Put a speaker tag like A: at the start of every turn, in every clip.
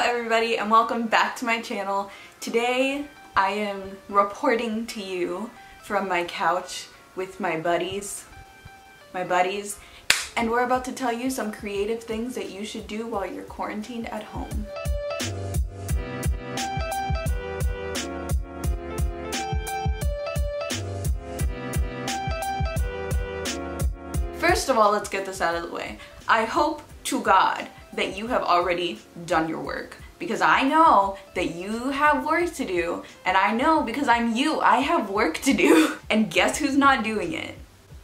A: everybody and welcome back to my channel. Today I am reporting to you from my couch with my buddies, and we're about to tell you some creative things that you should do while you're quarantined at home. First of all, let's get this out of the way. I hope to God that you have already done your work, because I know that you have work to do, and I know because I'm you, I have work to do. And guess who's not doing it?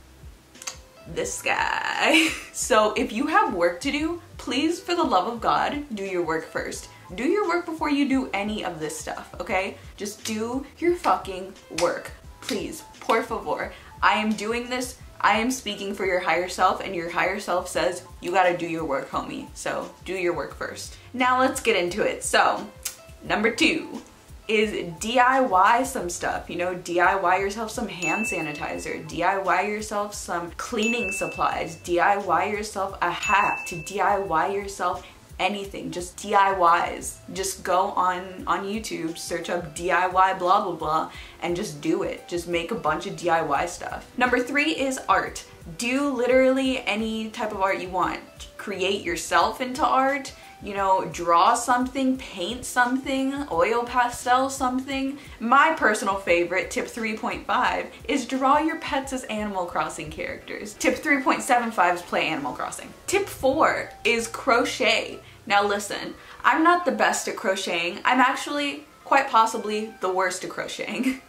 A: This guy. So if you have work to do, please, for the love of God, do your work first. Do your work before you do any of this stuff, okay? Just do your fucking work. Please, por favor. I am doing this. I am speaking for your higher self, and your higher self says you gotta do your work, homie. So do your work first. Now let's get into it. So number 2 is DIY some stuff. You know, DIY yourself some hand sanitizer, DIY yourself some cleaning supplies, DIY yourself a hat, to DIY yourself anything, just DIYs. Just go on YouTube, search up DIY blah blah blah, and just do it. Just make a bunch of DIY stuff. Number 3 is art. Do literally any type of art you want. Create yourself into art, you know, draw something, paint something, oil pastel something. My personal favorite, tip 3.5, is draw your pets as Animal Crossing characters. Tip 3.75 is play Animal Crossing. Tip 4 is crochet. Now listen, I'm not the best at crocheting. I'm actually quite possibly the worst at crocheting.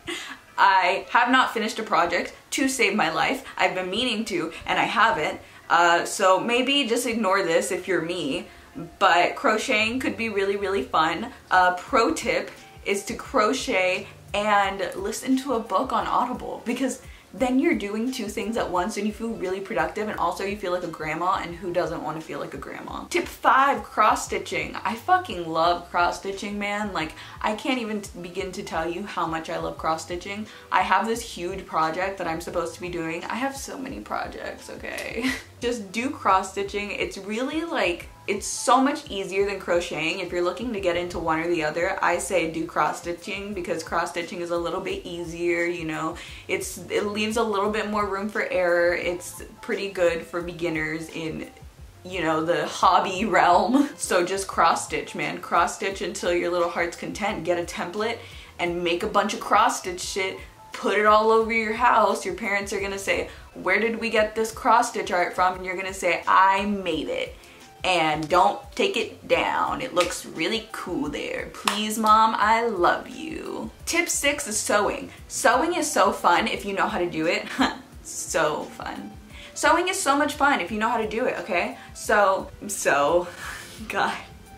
A: I have not finished a project to save my life. I've been meaning to, and I haven't. So maybe just ignore this if you're me. But crocheting could be really, really fun. Pro tip is to crochet and listen to a book on Audible, because then you're doing 2 things at once and you feel really productive, and also you feel like a grandma, and who doesn't want to feel like a grandma? Tip 5, cross stitching. I fucking love cross stitching, man. Like, I can't even begin to tell you how much I love cross stitching. I have this huge project that I'm supposed to be doing. I have so many projects, okay? Just do cross stitching. It's really like, it's so much easier than crocheting. If you're looking to get into one or the other, I say do cross stitching, because cross stitching is a little bit easier, you know. It leaves a little bit more room for error. It's pretty good for beginners in, you know, the hobby realm. So just cross stitch, man. Cross stitch until your little heart's content. Get a template and make a bunch of cross stitch shit. Put it all over your house. Your parents are gonna say, where did we get this cross stitch art from? And you're gonna say, I made it. And don't take it down. It looks really cool there. Please, Mom, I love you. Tip 6 is sewing. Sewing is so fun if you know how to do it. So fun. Sewing is so much fun if you know how to do it, okay? God.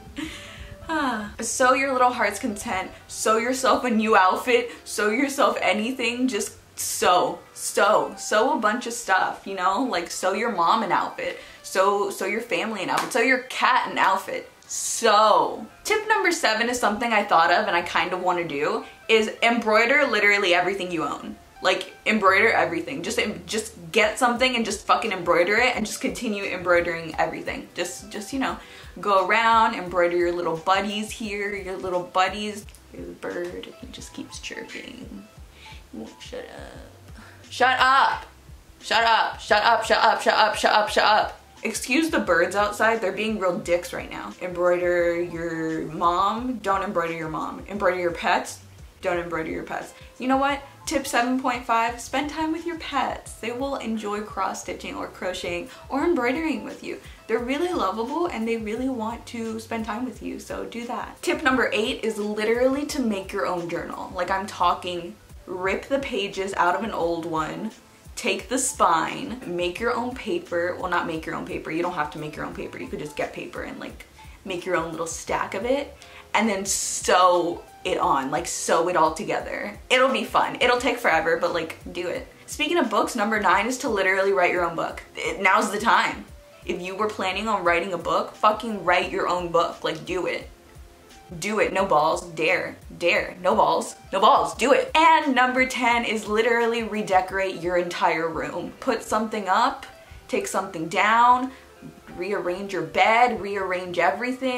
A: Sew your little heart's content. Sew yourself a new outfit. Sew yourself anything. Just sew a bunch of stuff, you know, like sew your mom an outfit, sew your family an outfit, sew your cat an outfit. So tip number 7 is something I thought of and I kind of want to do, is embroider literally everything you own. Like, embroider everything. Just get something and just fucking embroider it, and just continue embroidering everything. Just you know, go around, embroider your little buddies here, your little buddies. There's a bird, he just keeps chirping. Shut up. Shut up. Shut up. Shut up. Shut up. Shut up. Shut up. Shut up. Excuse the birds outside. They're being real dicks right now. Embroider your mom. Don't embroider your mom. Embroider your pets. Don't embroider your pets. You know what? Tip 7.5, spend time with your pets. They will enjoy cross-stitching or crocheting or embroidering with you. They're really lovable and they really want to spend time with you, so do that. Tip number 8 is literally to make your own journal. Like, I'm talking, rip the pages out of an old one, take the spine, make your own paper. Well, not make your own paper. You don't have to make your own paper. You could just get paper and like make your own little stack of it, and then sew it on, like sew it all together. It'll be fun. It'll take forever, but like, do it. Speaking of books, number 9 is to literally write your own book. Now's the time. If you were planning on writing a book, fucking write your own book. Like, do it. Do it. No balls. Dare. Dare. No balls. No balls. Do it. And number 10 is literally redecorate your entire room. Put something up, take something down, rearrange your bed, rearrange everything.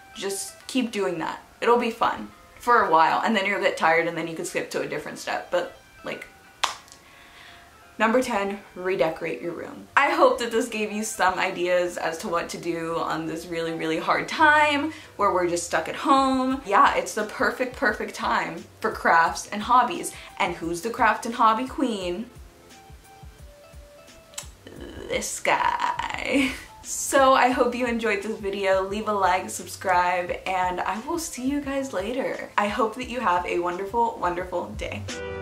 A: Just keep doing that. It'll be fun for a while, and then you'll get tired and then you can skip to a different step. But like, number 10, redecorate your room. I hope that this gave you some ideas as to what to do on this really, really hard time where we're just stuck at home. Yeah, it's the perfect time for crafts and hobbies. And who's the craft and hobby queen? This guy. So I hope you enjoyed this video. Leave a like, subscribe, and I will see you guys later. I hope that you have a wonderful, wonderful day.